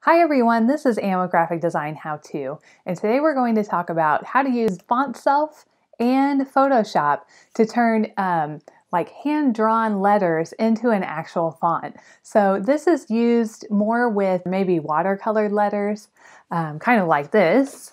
Hi everyone, this is Anne with Graphic Design How To, and today we're going to talk about how to use Fontself and Photoshop to turn like hand-drawn letters into an actual font. So this is used more with maybe watercolored letters, kind of like this.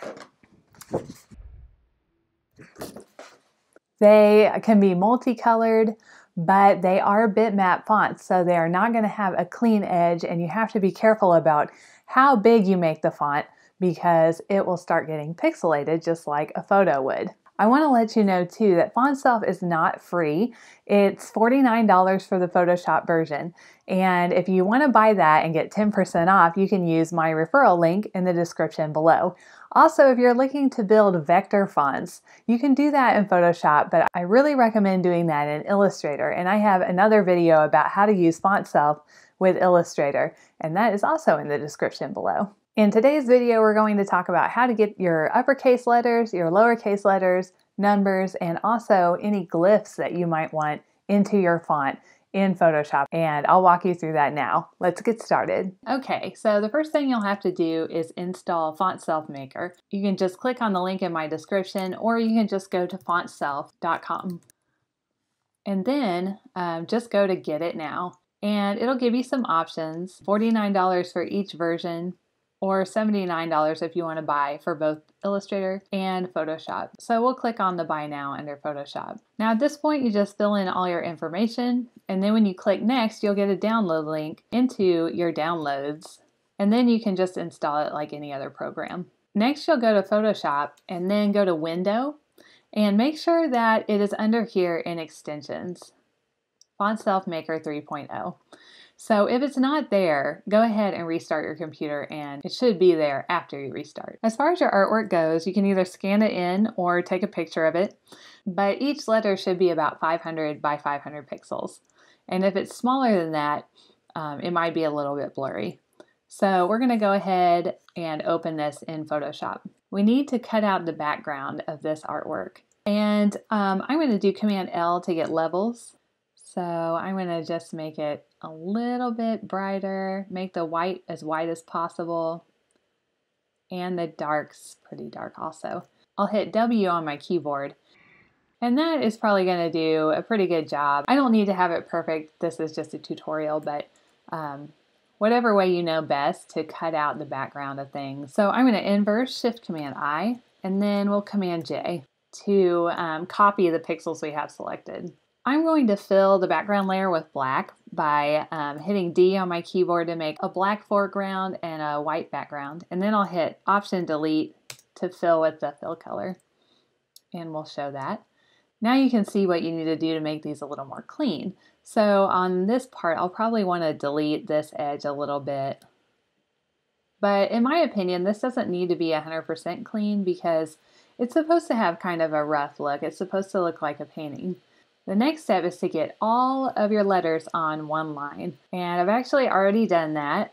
They can be multicolored, but they are bitmap fonts, so they are not going to have a clean edge, and you have to be careful about how big you make the font because it will start getting pixelated just like a photo would. I want to let you know too that Fontself is not free. It's $49 for the Photoshop version, and if you want to buy that and get 10% off, you can use my referral link in the description below. Also, if you're looking to build vector fonts, you can do that in Photoshop, but I really recommend doing that in Illustrator, and I have another video about how to use Fontself with Illustrator, and that is also in the description below. In today's video, we're going to talk about how to get your uppercase letters, your lowercase letters, numbers, and also any glyphs that you might want into your font in Photoshop, and I'll walk you through that now. Let's get started. Okay, so the first thing you'll have to do is install Fontself Maker. You can just click on the link in my description, or you can just go to fontself.com. And then just go to Get It Now, and it'll give you some options, $49 for each version, or $79 if you want to buy for both Illustrator and Photoshop. So we'll click on the Buy Now under Photoshop. Now at this point, you just fill in all your information, and then when you click Next, you'll get a download link into your downloads, and then you can just install it like any other program. Next, you'll go to Photoshop and then go to Window, and make sure that it is under here in Extensions, Fontself Maker 3.0. So if it's not there, go ahead and restart your computer, and it should be there after you restart. As far as your artwork goes, you can either scan it in or take a picture of it, but each letter should be about 500 by 500 pixels. And if it's smaller than that, it might be a little bit blurry. So we're going to go ahead and open this in Photoshop. We need to cut out the background of this artwork. And I'm going to do Command L to get levels. So I'm going to just make it a little bit brighter, make the white as possible, and the darks pretty dark also. I'll hit W on my keyboard, and that is probably going to do a pretty good job. I don't need to have it perfect. This is just a tutorial, but whatever way you know best to cut out the background of things. So I'm going to inverse Shift Command I, and then we'll Command J to copy the pixels we have selected. I'm going to fill the background layer with black by hitting D on my keyboard to make a black foreground and a white background. And then I'll hit Option Delete to fill with the fill color. And we'll show that. Now you can see what you need to do to make these a little more clean. So on this part, I'll probably want to delete this edge a little bit. But in my opinion, this doesn't need to be 100% clean because it's supposed to have kind of a rough look. It's supposed to look like a painting. The next step is to get all of your letters on one line, and I've actually already done that.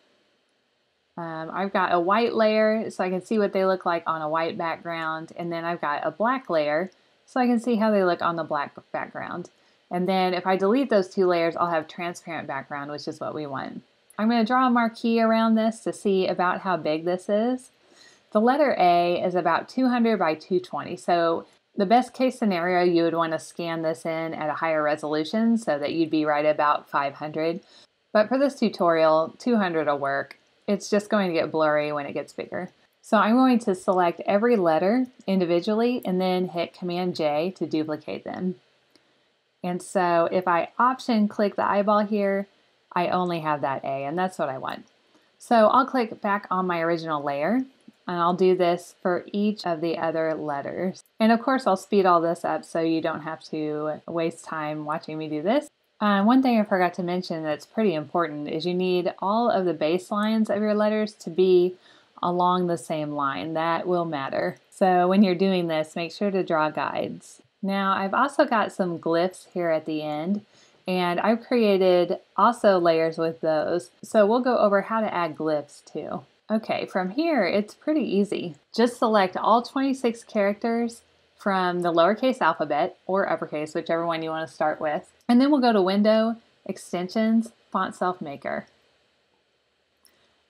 I've got a white layer so I can see what they look like on a white background, and then I've got a black layer so I can see how they look on the black background. And then if I delete those two layers, I'll have transparent background, which is what we want. I'm going to draw a marquee around this to see about how big this is. The letter A is about 200 by 220, so the best case scenario, you would want to scan this in at a higher resolution so that you'd be right about 500. But for this tutorial, 200 will work. It's just going to get blurry when it gets bigger. So I'm going to select every letter individually and then hit Command J to duplicate them. And so if I Option click the eyeball here, I only have that A, and that's what I want. So I'll click back on my original layer, and I'll do this for each of the other letters. And of course, I'll speed all this up so you don't have to waste time watching me do this. One thing I forgot to mention that's pretty important is you need all of the baselines of your letters to be along the same line. That will matter. So when you're doing this, make sure to draw guides. Now, I've also got some glyphs here at the end, and I've created also layers with those. So we'll go over how to add glyphs too. Okay, from here, it's pretty easy. Just select all 26 characters from the lowercase alphabet or uppercase, whichever one you want to start with. And then we'll go to Window, Extensions, Fontself Maker.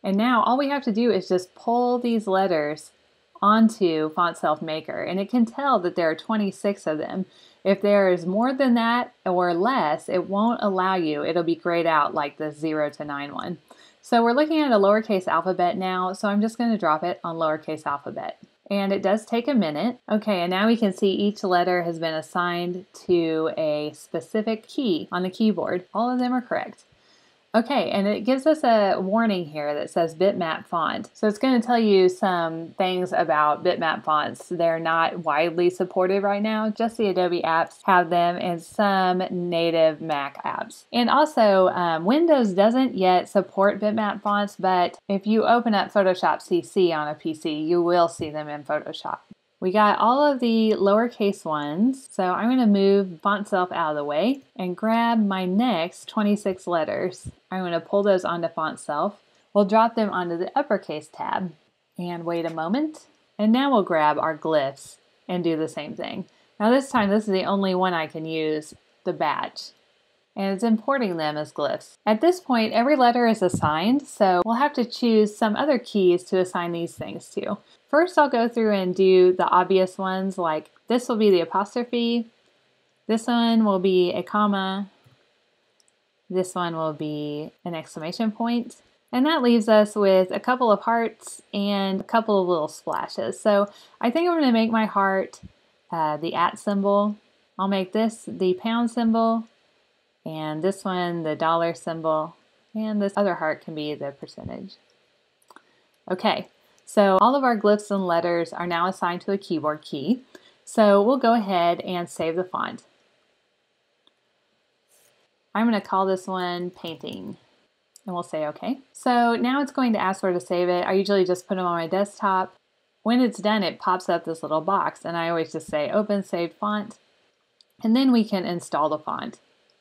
And now all we have to do is just pull these letters onto Fontself Maker, and it can tell that there are 26 of them. If there is more than that or less, it won't allow you. It'll be grayed out like the 0 to 9 one. So we're looking at a lowercase alphabet now, so I'm just going to drop it on lowercase alphabet. And it does take a minute. Okay, and now we can see each letter has been assigned to a specific key on the keyboard. All of them are correct. Okay, and it gives us a warning here that says Bitmap font. So it's going to tell you some things about Bitmap fonts. They're not widely supported right now. Just the Adobe apps have them and some native Mac apps. And also, Windows doesn't yet support Bitmap fonts, but if you open up Photoshop CC on a PC, you will see them in Photoshop. We got all of the lowercase ones, so I'm going to move Fontself out of the way and grab my next 26 letters. I'm going to pull those onto Fontself. We'll drop them onto the uppercase tab and wait a moment. And now we'll grab our glyphs and do the same thing. Now this time, this is the only one I can use, the batch. And it's importing them as glyphs. At this point, every letter is assigned, so we'll have to choose some other keys to assign these things to. First, I'll go through and do the obvious ones, like this will be the apostrophe, this one will be a comma, this one will be an exclamation point, and that leaves us with a couple of hearts and a couple of little splashes. So I think I'm going to make my heart the @ symbol. I'll make this the pound symbol, and this one the dollar symbol, and this other heart can be the percentage. Okay, so all of our glyphs and letters are now assigned to a keyboard key. So we'll go ahead and save the font. I'm going to call this one Painting, and we'll say OK. So now it's going to ask where to save it. I usually just put them on my desktop. When it's done, it pops up this little box, and I always just say Open Saved Font, and then we can install the font.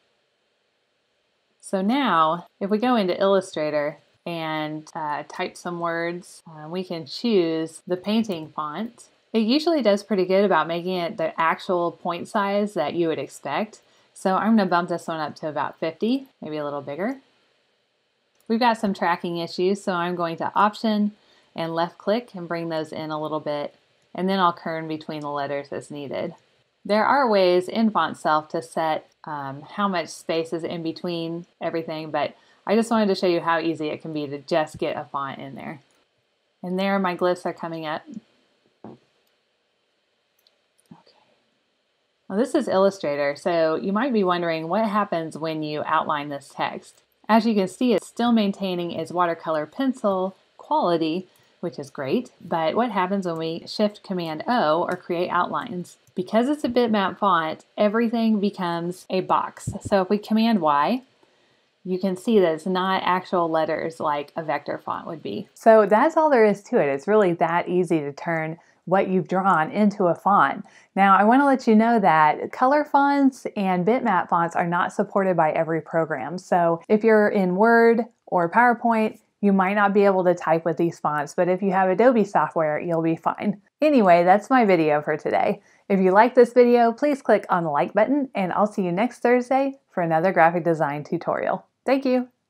So now, if we go into Illustrator and type some words, we can choose the Painting font. It usually does pretty good about making it the actual point size that you would expect. So I'm going to bump this one up to about 50, maybe a little bigger. We've got some tracking issues, so I'm going to Option and left click and bring those in a little bit, and then I'll kern between the letters as needed. There are ways in Fontself to set how much space is in between everything, but I just wanted to show you how easy it can be to just get a font in there. And there my glyphs are coming up. Okay. Well, this is Illustrator, so you might be wondering what happens when you outline this text. As you can see, it's still maintaining its watercolor pencil quality, which is great, but what happens when we Shift Command O or create outlines? Because it's a bitmap font, everything becomes a box. So if we Command Y, you can see that it's not actual letters like a vector font would be. So that's all there is to it. It's really that easy to turn what you've drawn into a font. Now I want to let you know that color fonts and bitmap fonts are not supported by every program. So if you're in Word or PowerPoint, you might not be able to type with these fonts, but if you have Adobe software, you'll be fine. Anyway, that's my video for today. If you like this video, please click on the like button, and I'll see you next Thursday for another graphic design tutorial. Thank you.